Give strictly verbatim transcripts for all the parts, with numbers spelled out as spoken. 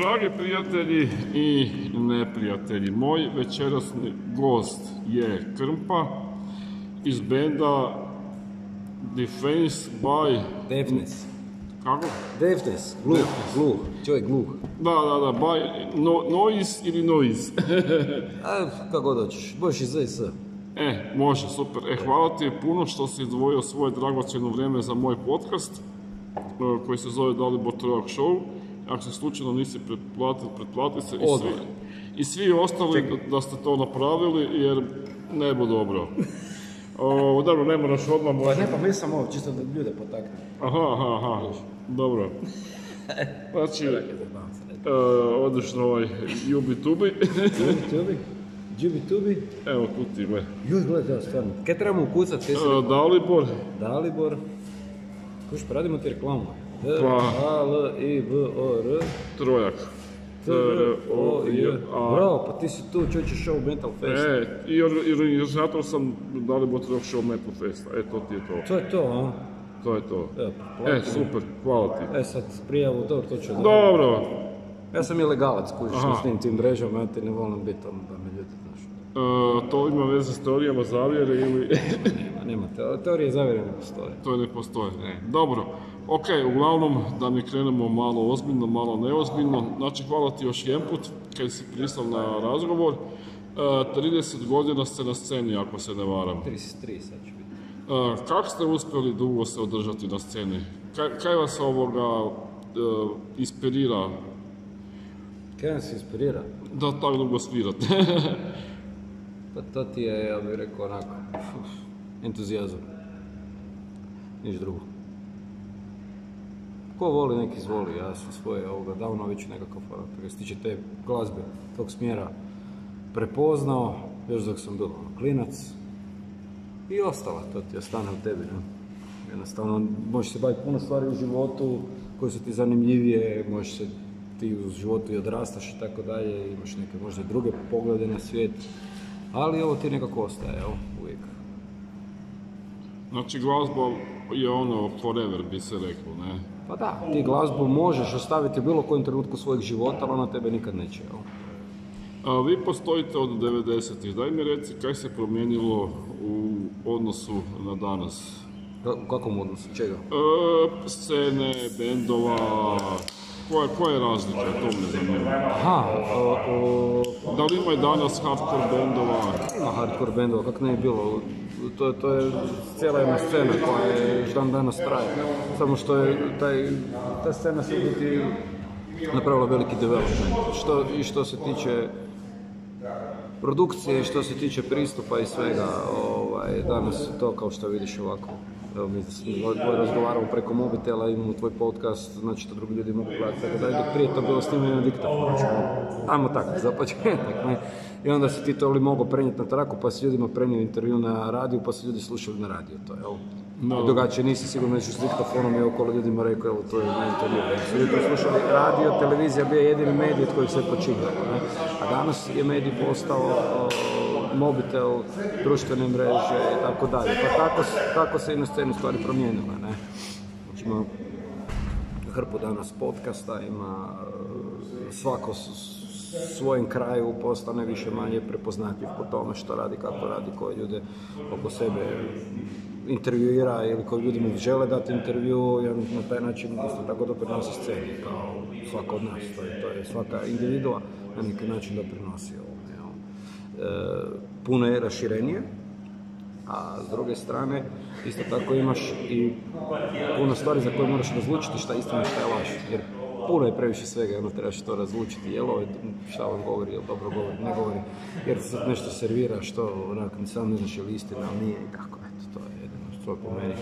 Dragi prijatelji i neprijatelji, moj večerasni gost je Krmpa iz benda Defense by... Deafness. Kako? Deafness, gluh, gluh, čovjek gluh. Da, da, da, by no, Noise ili Noise. A, kako god hoćeš, možeš i Z i S. E, može, super. E, hvala ti je puno što si izdvojio svoje dragocjeno vrijeme za moj podcast koji se zove Dalibor Trojak Show. Ako se slučajno nisi pretplatili, pretplati se i svi, i svi ostali Čekaj. da ste to napravili jer ne bu dobro. O, dobro, ne moraš odmah možda... Pa ne, pa mi sam ovo, čisto da ljude potakne. Aha, aha, aha, dobro. Znači, uh, odeš na ovaj Jubi-Tubi. Jubi-Tubi? Jubi-Tubi? Evo, tu ti me. Juj, gledaj, da, stvarno. Kaj trebamo ukucat? Uh, Dalibor. Dalibor. Kuš, pa radimo ti reklamu. D, Pa. A, L, I, B, O, R. Trojak. T, R, O, J, A. Bravo, pa ti si tu, čovječe show Metal Fest. E, i organizator sam Dalibor Trojak Show Metal Festa. E, to ti je to. To je to, a? To je to. E, e super, hvala ti. E, sad prijavu, dobro, to ću da... Dobro. Ja sam ilegalac, kužiš s tim tim mrežama, ja ti ne volim biti ono da me ljudi, znaš. E, to ima veze s teorijama zavjere ili... nema, nema, te, teorije zavjere ne postoje. To ne postoje, ne. Dobro. Ok, uglavnom da mi krenemo malo ozbiljno, malo neozbiljno. Znači, hvala ti još jedan put kad si pristao na razgovor. E, trideset godina ste na sceni, ako se ne varam. trideset tri sad će biti. E, kako ste uspjeli dugo se održati na sceni? Kaj, kaj vas ovoga e, inspirira? Kaj nas inspirira? Da tako dugo svirate. Pa to ti je, ja bih rekao, onako, entuzijazam. Niš drugo. Ko voli, nek izvoli, ja sam svoje ovoga davno već nekakav, što se tiče te glazbe, tog smjera prepoznao, još dok sam bio klinac i ostala, to ti ostane u tebi, ne? Jednostavno, možeš se baviti puno stvari u životu koje su ti zanimljivije, možeš se ti u životu i odrastaš i tako dalje, imaš neke možda druge poglede na svijet, ali ovo ti nekako ostaje, evo, uvijek. Znači, glazba je ono forever, bi se reklo, ne? Pa da, ti glazbu možeš ostaviti u bilo kojem trenutku svojeg života, ali ona tebe nikad neće, jel? A vi postojite od devedesetih, daj mi reci kaj se promijenilo u odnosu na danas? U kakvom odnosu? Čega? E, scene, bendova, koja, koja je razlika, to me zanima. Aha, o, o... Da li ima i danas hardcore bendova? Ima hardcore bendova, kak ne je bilo. To, to je cijela jedna scena koja je još dan danas traje. Samo što je taj, ta scena se biti napravila veliki development. Što, I što se tiče produkcije, što se tiče pristupa i svega, ovaj, danas je to kao što vidiš ovako. Evo, mi razgovaramo preko mobitela, imamo tvoj podcast, znači to drugi ljudi mogu gledati, tako da je dok prije to bilo snimljeno na diktafon. Ajmo tako, za početak, ne? I onda si ti to li mogao prenijeti na traku, pa si ljudima prenio intervju na radiju, pa si ljudi slušali na radiju to, jel? No. I drugačije nisi sigurno neću s diktafonom i okolo ljudima rekao, evo, to je na intervju. Su ljudi slušali radio, televizija bio jedini medij od kojeg se počinjalo, ne? A danas je medij postao mobitel, društvene mreže i tako dalje. Pa tako, tako se i na scenu stvari promijenile, ne? Znači, ima hrpu danas podcasta, ima svako svojem kraju postane više manje prepoznatljiv po tome što radi, kako radi, koje ljude oko sebe intervjuira ili koji ljudi mu žele dati intervju i on na taj način isto tako doprinosi sceni kao svaka od nas. To je, to je svaka individua na neki način doprinosi ovome. E, puno je raširenije, a s druge strane isto tako imaš i puno stvari za koje moraš razlučiti šta je istina, šta je laž. Jer puno je previše svega i ono trebaš to razlučiti, jel ovo šta on govori, jel dobro govori, ne govori, jer se nešto servira što onak ni sam ne znaš je li istina, ali nije i tako, eto, to je jedino što je po meni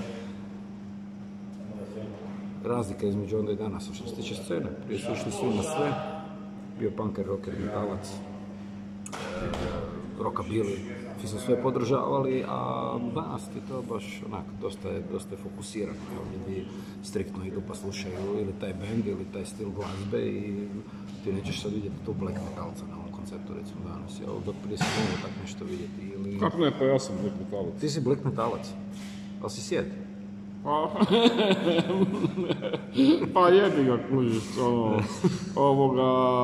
razlika između onda i danas. Što se tiče scene, prije su išli svi na sve, bio punker, rocker, metalac, rockabilly, svi su sve podržavali, a danas ti to baš onak, dosta je, dosta je fokusirano, ljudi striktno idu pa slušaju ili taj band ili taj stil glazbe i ti nećeš sad vidjeti tu black metalca na ovom koncertu recimo danas, jel, dok prije se mogu tak nešto vidjeti ili... Kako ne, pa ja sam black metalac. Ti si black metalac, ali si sjed? Pa, pa jebi ga kužiš, ono, ovoga,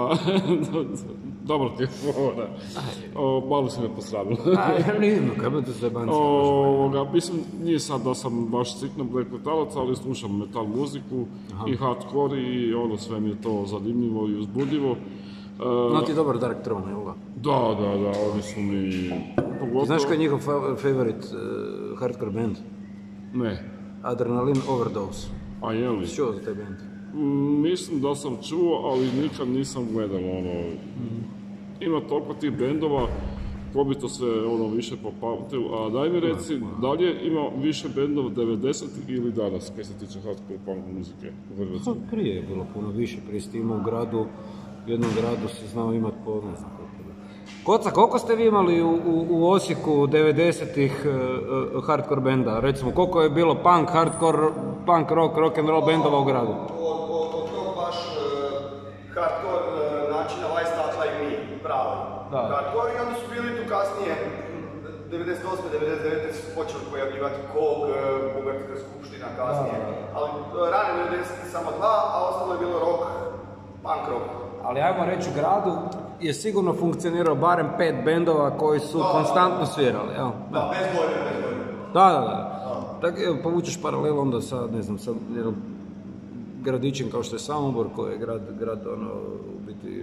dobro ti je fora, malo si me posramilo. A, nije, kaj me to se banci. Ovoga, mislim, nije sad da sam baš cikno black metalac, ali slušam metal muziku. Aha. I hardcore i ono, sve mi je to zanimljivo i uzbudljivo. No ti je dobar Dark Throne, evo ga. Da, da, da, oni su mi pogotovo... Znaš koji je njihov favorite uh, hardcore band? Ne. Adrenaline Overdose. A je li? Čuo za taj band? Mm, mislim da sam čuo, ali nikad nisam gledao, ono... Mm. Ima toliko tih bendova, ko bi to sve ono više popamtio, a daj mi reci, da li je ima više bendova devedesetih ili danas, kaj se tiče hardcore punk muzike u Hrvatskoj? Pa prije je bilo puno više, prije ste imao u gradu, u jednom gradu se znao imati po, ne znam koliko. Koca, koliko ste vi imali u, u, u Osijeku devedesetih uh, uh, hardcore benda? Recimo, koliko je bilo punk, hardcore, punk, rock, rock and roll bendova u gradu? Od, od, od tog baš uh, hardcore uh, načina lifestyle like me, pravi. Da. Hardcore i onda su bili tu kasnije, devedeset osme devedeset devete su počeli pojavljivati Kog, uh, Bugarska skupština kasnije. Da, da, da. Ali uh, rane devedesete samo dva, a ostalo je bilo rock, punk rock. Ali ajmo reći, u gradu je sigurno funkcionirao barem pet bendova koji su da, konstantno da, svirali, jel? Da, da, bez dvojbe, bez dvojbe. Da, da, da. Tako, evo, povučeš paralelu onda sa, ne znam, sa jednom gradićem kao što je Samobor, koji je grad, grad, ono, u biti,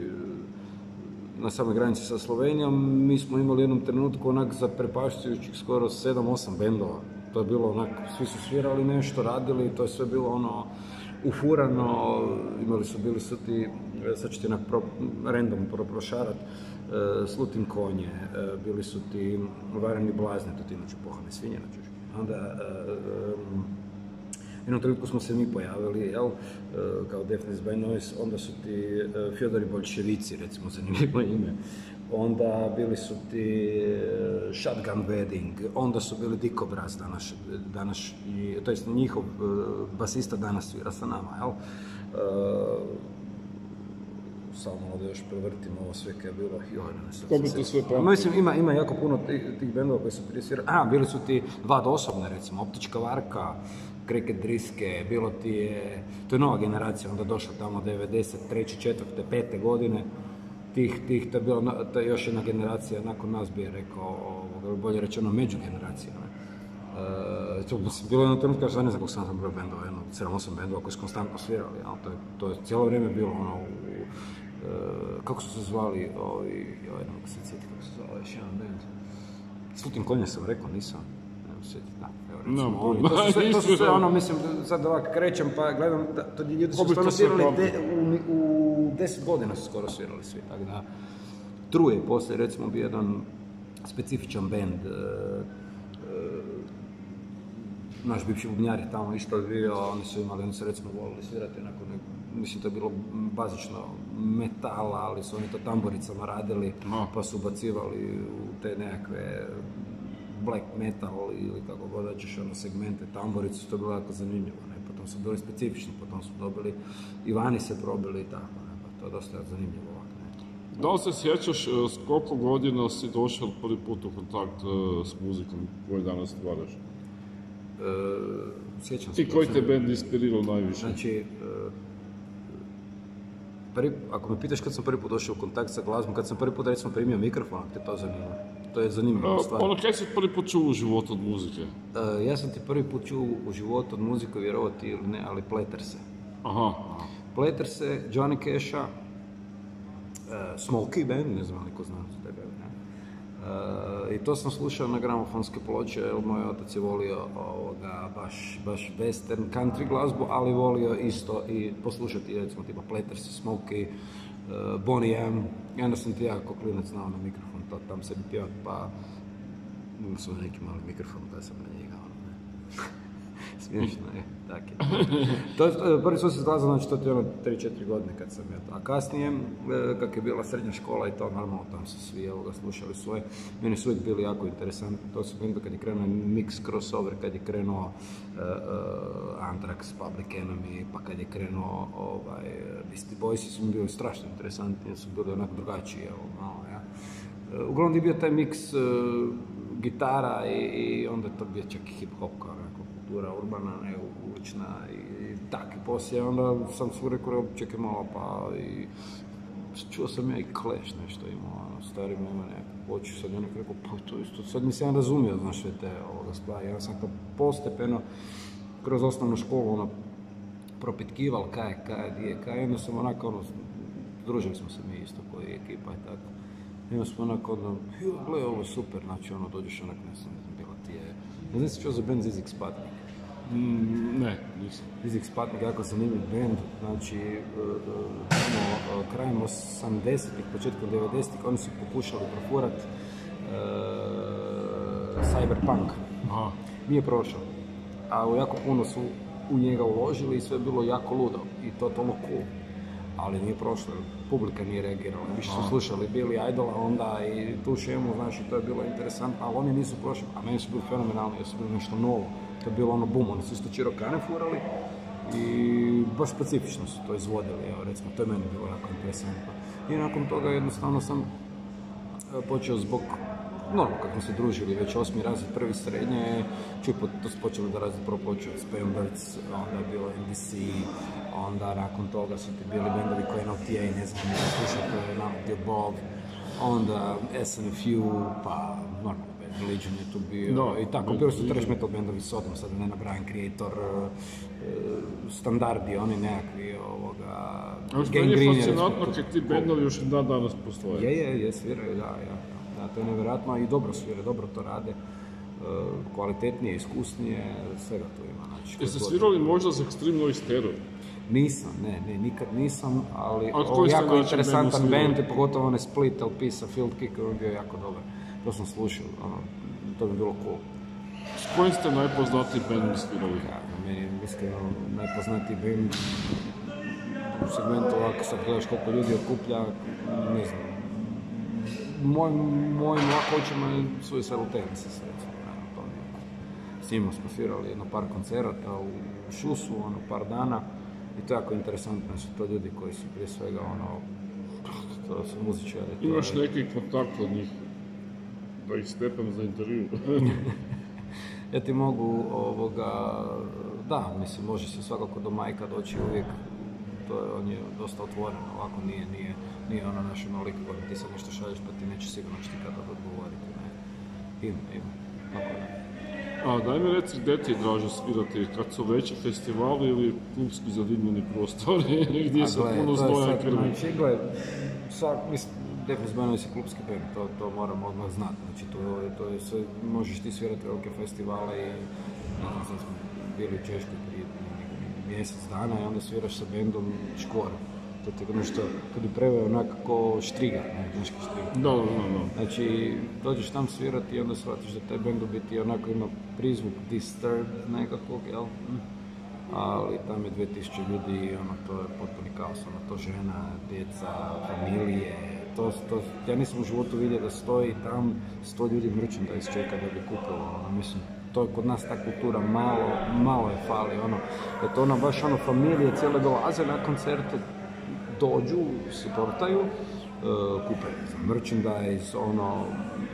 na samoj granici sa Slovenijom. Mi smo imali u jednom trenutku onak zaprepašćujućih skoro sedam osam bendova. To je bilo onak, svi su svirali nešto, radili, to je sve bilo ono, ufurano, imali su, bili su ti, sad ću ti onak pro, random prošarat, uh, Slutin konje, uh, bili su ti Vareni blazni, to ti inače pohane svinje, načuš. Onda, uh, um, jednom trenutku smo se mi pojavili, jel, uh, kao Deafness by Noise, onda su ti uh, Fjodori Boljševici, recimo, zanimljivo ime. Onda bili su ti uh, Shotgun Wedding, onda su bili Dikobraz danas, danas i, to jest njihov uh, basista danas svira sa nama, jel? Uh, samo malo da još prevrtim ovo sve kaj je bilo, joj, ne znam. Kako to sve pamti? Mislim, ima, ima jako puno tih, tih bendova koji su prije svirali. A, bili su ti dva dosobne, recimo, Optička varka, Cricket Driske, bilo ti je, to je nova generacija, onda došla tamo devedeset treće, četvrte, pete godine. Tih, tih, to je bila to je još jedna generacija, nakon nas bi je rekao, bolje rečeno, međugeneracija. Uh, to bilo jedno trenutku, kažem, ne znam koliko sam sam broj bendova, jedno sedam osam bendova koji su konstantno svirali, ali to je, to je cijelo vrijeme bilo ono, u, uh, kako su se zvali, ovi, ovaj, ne mogu se sjeti kako se zvali, još jedan bend. Slutin konje sam rekao, nisam, ne mogu se sjeti, da. Recimo, no, oni, to su sve, to su sve ono, mislim, sad ovako krećem pa gledam, da, to ljudi su stvarno svirali, de, u, u deset godina su skoro svirali svi, tako da, Truje poslije, recimo, bio jedan specifičan bend, uh, uh, naš bivši bubnjar je tamo isto bio, oni su imali, oni su recimo volili svirati nakon, mislim to je bilo bazično metala, ali su oni to tamburicama radili, no. Pa su ubacivali u te nekakve black metal ili kako god daćeš ono segmente tamburice, to je bilo jako zanimljivo, ne? Potom su bili specifični, potom su dobili, Ivani se probili i tako, ne? Pa to je dosta zanimljivo ovako, ne? Da li se sjećaš s koliko godina si došao prvi put u kontakt uh, s muzikom koju danas stvaraš? Uh, sjećam se. I koji te band inspirirao najviše? Znači, uh, prvi, ako me pitaš kad sam prvi put došao u kontakt sa glazbom, kad sam prvi put recimo primio mikrofon, te to zanima. To je zanimljiva uh, stvar. Ono, kaj si prvi put čuo u životu od muzike? Uh, ja sam ti prvi put čuo u životu od muzike, vjerovati ili ne, ali Pleterse. Aha. Pleterse, Johnny Casha, uh, Smokey band, ne znam li ko zna za tebe. Uh, I to sam slušao na gramofonske ploče, jer moj otac je volio ovoga, baš, baš western country glazbu, ali volio isto i poslušati recimo tipa Pleterse, Smokey, uh, Boney M. I onda sam ti ja kao klinac znao na mikrofon, to tam sebi pjevat, pa imao sam neki mali mikrofon, pa sam na njega, ono, ne. Smiješno je, tak je. To, prvi su se zglazao, znači to ti je ono tri četiri godine kad sam ja to. A kasnije, kak je bila srednja škola i to, normalno tam su svi ovoga slušali svoje. Meni su uvijek bili jako interesantni. To su bili kad je krenuo mix crossover, kad je krenuo uh, uh, Anthrax, Public Enemy, pa kad je krenuo ovaj, Beastie Boysi su mi bili strašno interesantni, jer su bili onako drugačiji, evo, malo, ja. Uh, uglavnom je bio taj mix uh, gitara i, i onda je to bio čak i hip-hop kao nekako kultura urbana, ne ulična i, i tak. I poslije onda sam su rekao, čekaj malo, pa i čuo sam ja i Clash nešto imao, ono, stari ima nekako poču, sad je rekao, pa to isto, sad mi se ja razumio, znaš, sve te ovoga stvari, ja sam to postepeno kroz osnovnu školu, ono, propitkival kaj je, kaj je, di je, kaj je, onda sam onako, ono, družili smo se mi isto koji ekipa i tako. I onda smo onako, ono, jo, gle, ovo je super, znači, ono, dođeš onak, ne znam, ne znam, bila ti je, ne znam si čuo za band Zizix Sputnik? Mm, ne, nisam. Zizix Sputnik, jako zanimljiv band, znači, uh, uh, krajem osamdesetih, početkom devedesetih, oni su pokušali profurat uh, cyberpunk. Aha. Nije prošao, a jako puno su u njega uložili i sve je bilo jako ludo i totalno cool. Ali nije prošlo, publika nije reagirala, više su slušali Billy Idola onda i tu šemu, znaš, i to je bilo interesantno, ali oni nisu prošli, a meni su bili fenomenalni, jer su bili nešto novo, to je bilo ono boom, oni su isto Čirokane furali i baš specifično su to izvodili, evo recimo, to je meni bilo jako interesantno. I nakon toga jednostavno sam počeo zbog, normalno kako smo se družili, već osmi razred, prvi srednje, čuj, to su počeli da razred, prvo počeo Spamberts, onda je bilo N D C, onda nakon toga su ti bili bendovi koji N L T A, ne znam, ne slušao, to je None of the Above, onda S N F U, pa normalno, Bad Religion je tu bio, no, i tako, bili su trash metal bendovi Sodom, sad ne nabrajam, Creator, uh, standardi, oni nekakvi, ovoga, Gangrene. Ali što je fascinantno kad ti bendovi još dan danas postoje. Je, je, je, sviraju, da, ja. Da, to je nevjerojatno i dobro svire, dobro to rade, kvalitetnije, iskusnije, svega to ima. Znači, jeste svirali možda za Extreme Noise Terror? Nisam, ne, ne, nikad nisam, ali ovo jako interesantan band, pogotovo onaj Split L P sa Field Kicker, on bio jako dobar. To sam slušao, ono, to bi bilo cool. S kojim ste najpoznatiji band svirali? Ja, meni je iskreno najpoznatiji band u segmentu ovako, sad gledaš koliko ljudi okuplja, ne znam. Mojim mojim lakoćima je Suicidal Tendencies, recimo, to s njima smo svirali jedno par koncerata u Šusu, ono, par dana i to je jako interesantno, su to ljudi koji su prije svega, ono, to su muzičari. Imaš neki kontakt od njih, da ih stepam za intervju? Ja ti mogu, ovoga, da, mislim, može se svakako do Majka doći uvijek, to je, on je dosta otvoren, ovako nije, nije, nije ono naš onoliko koji ti sad nešto šalješ pa ti neće sigurno će ti kada odgovoriti, ne. Ima, ima, tako da. A daj mi reci gdje ti je draže svirati, kad su veći festivali ili klubski zadimljeni prostori, gdje se puno znoja krvi? Znači, gledaj, svak, mislim, Deafness Band je klubski band, to, to moramo odmah znati, znači to, to je sve, možeš ti svirati velike festivale i, ne znam, sad smo bili u Češkoj prije mjesec dana i onda sviraš sa bendom Škvor. To ti je nešto, kad bi preveo onako štrigar, ne, znaški štrigar. Da, da, da. Znači, dođeš tam svirati i onda shvatiš da taj bend u biti onako ima prizvuk Disturbed nekakvog, jel? Ali tam je dvije tisuće ljudi i ono, to je potpuni kaos, ono, to žena, djeca, familije, to, to, ja nisam u životu vidio da stoji tam sto ljudi merchandise čeka da bi kupilo, ono, mislim, to je kod nas ta kultura malo, malo je fali, ono, da to ono, baš ono, familije cijele dolaze na koncerte, dođu, supportaju, uh, kupe merchandise, ono,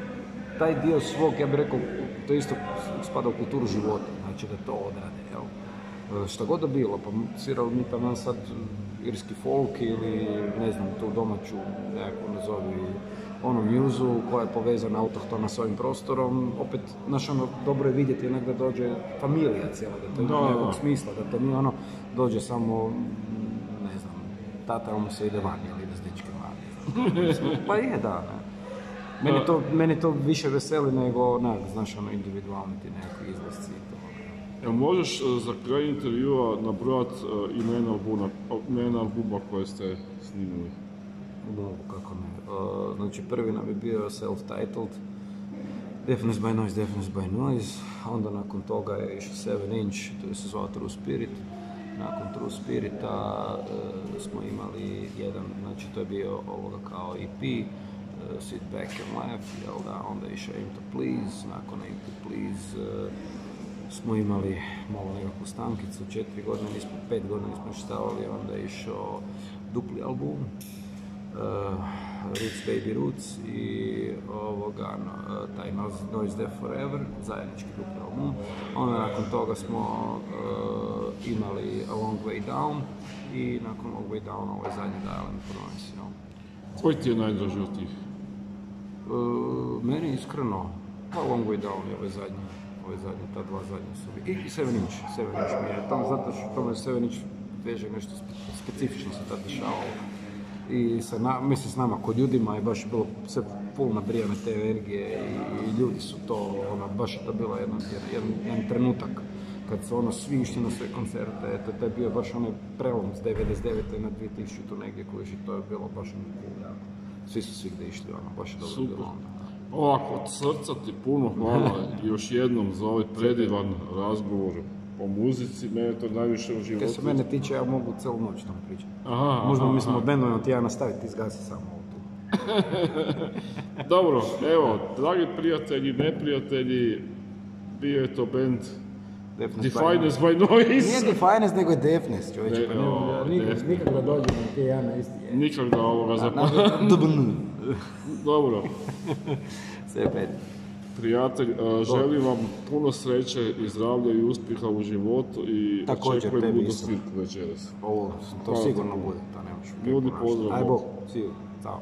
taj dio svog, ja bih rekao, to isto spada u kulturu života, znači da to odrade, jel? Šta god da bilo, pa svirali mi tamo sad irski folk ili ne znam, tu domaću nekako nazovi ono muzu koja je povezana autohtona s ovim prostorom, opet, znaš, ono, dobro je vidjeti jednak da dođe familija cijela, da to ima nekog smisla, da to nije ono, dođe samo, ne znam, tata ono se ide van, ili ide s dečkima, ne znam, pa je, da, ne. Meni to, meni to više veseli nego, ne, znaš, ono, individualni ti nekakvi izlasci i to. Jel možeš za kraj intervjua nabrojati uh, imena albuma, imena albuma koje ste snimili? Mogu, kako ne. Uh, znači prvi nam je bio self-titled, Deafness by Noise, Deafness by Noise, onda nakon toga je išao seven inch, to je se zvao True Spirit. Nakon True Spirita uh, smo imali jedan, znači to je bio ovoga kao E P, uh, Sit Back and Laugh, jel da, onda je išao Aim to Please, nakon Aim to Please uh, smo imali malo nekakvu stankicu, četiri godine nismo, pet godina nismo štavali, onda je išao dupli album. Uh, Roots Baby Roots i ovoga, no, taj Noise Deaf Forever, zajednički dupli album. Onda nakon toga smo uh, imali A Long Way Down i nakon Long Way Down ovo je zadnji Dial and Promise. No. Koji ti je najdraži od tih? Uh, meni iskreno, pa Long Way Down je ovaj zadnji, ovaj zadnji, ta dva zadnja su bi. I, i Seven Inch, Seven Inch mi je tamo, zato što tamo je Seven Inch veže nešto specifično se tad dešavalo. I sa na, mislim s nama kod ljudima je baš bilo sve puno nabrijane te energije i, i ljudi su to, ona, baš je to bila jedan, jedan, jedan trenutak kad su ono svi išli na sve koncerte, to, to je bio baš onaj prelom s devedeset devete na dvije tisućite nekdje koji je to je bilo baš ono cool, jako. Svi su svigdje išli, ono, baš je dobro Super. bilo onda. Ovako, od srca ti puno hvala još jednom za ovaj predivan razgovor o muzici, mene to najviše u životu. Kaj se mene tiče, ja mogu cijelu noć tamo pričati. Aha, Možda aha, mislimo aha. dnevno ti ja nastaviti, ti zgasi samo ovo tu. Dobro, evo, dragi prijatelji, neprijatelji, bio je to band Deafness by Noise. Nije Deafness, nego je Deafness, čovječe. Ne, Pa ne, o, nikad, Deafness. nikad da dođemo na ti ja na isti je. Nikak da ovoga zapamtim. Dobro, Sve pet. prijatelj, a, želim vam puno sreće i zdravlja i uspjeha u životu i Također, očekujem tebi budu isto. svirku večeras. Ovo, to Hvala sigurno ti. bude, to nemaš. Ljudi, pozdrav. Aj bog, sigurno, cao.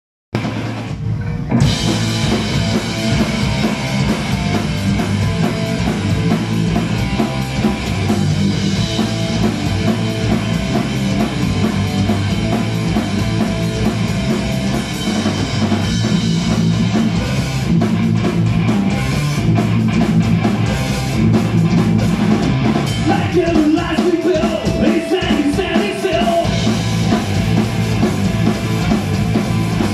Like every life we build, it's standing, standing still.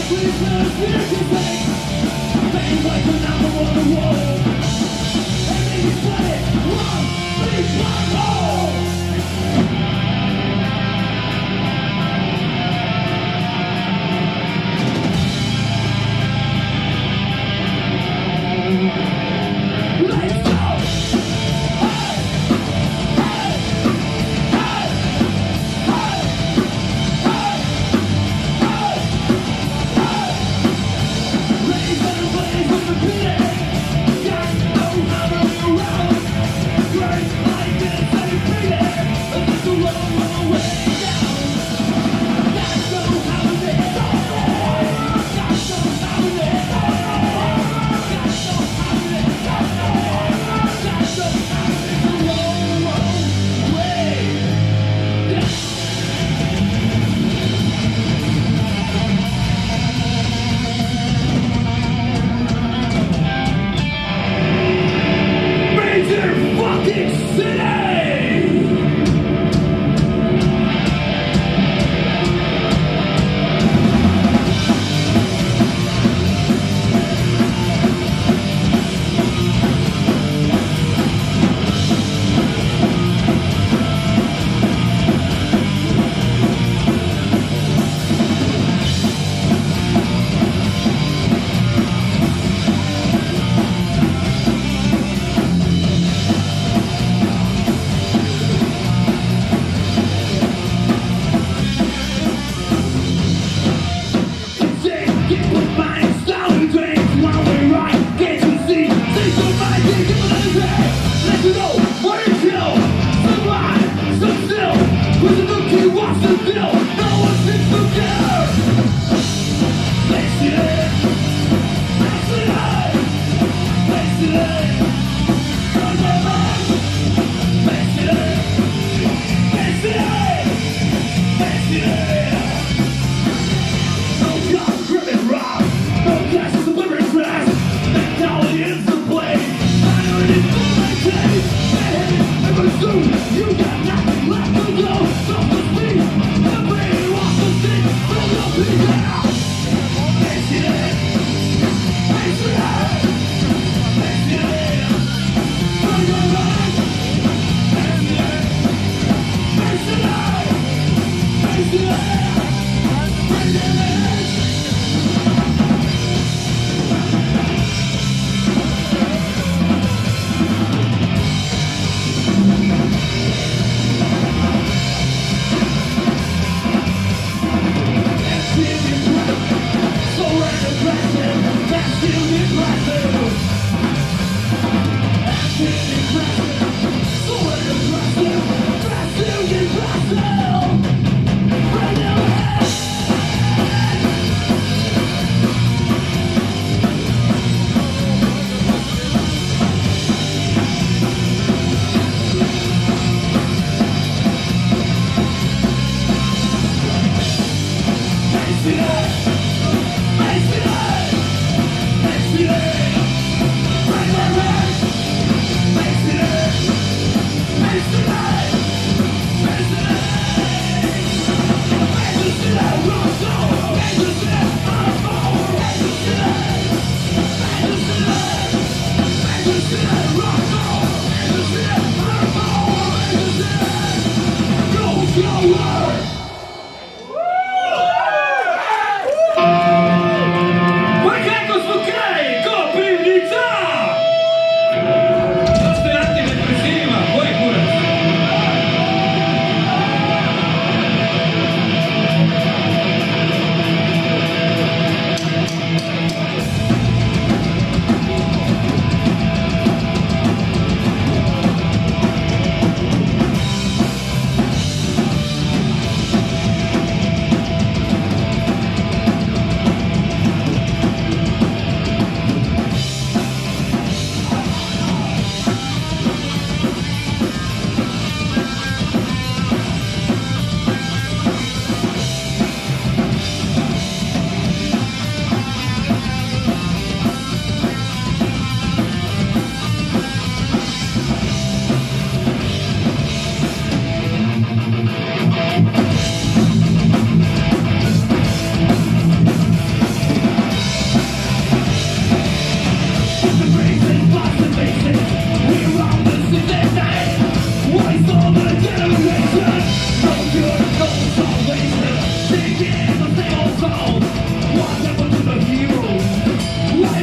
No, God, grip it, rock.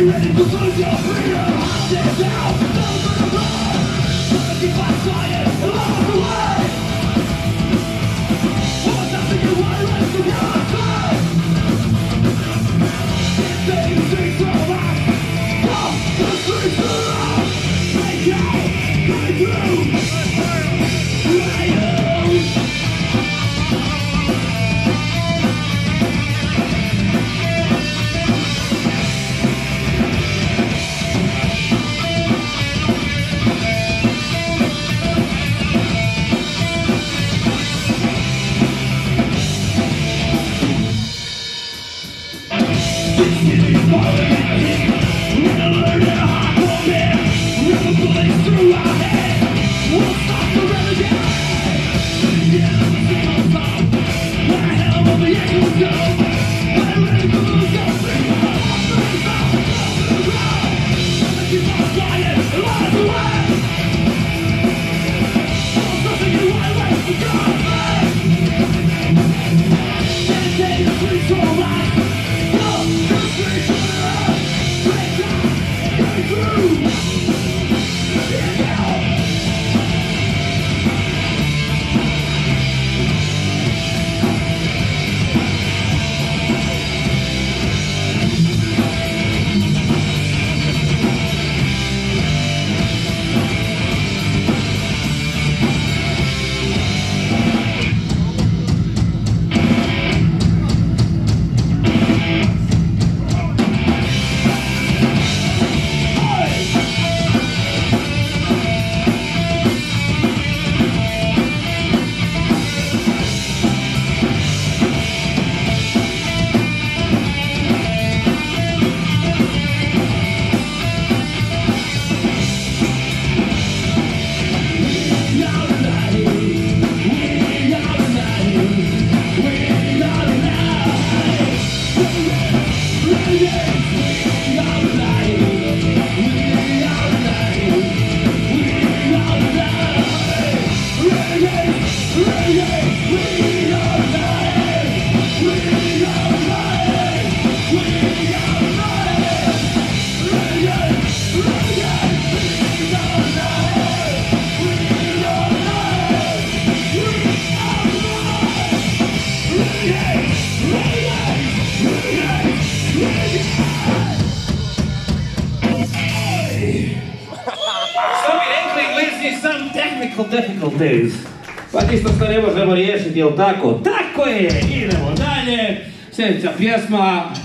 Difficulties. Pa ništa što ne možemo riješiti, jel tako? Tako je! Idemo dalje! Sljedeća pjesma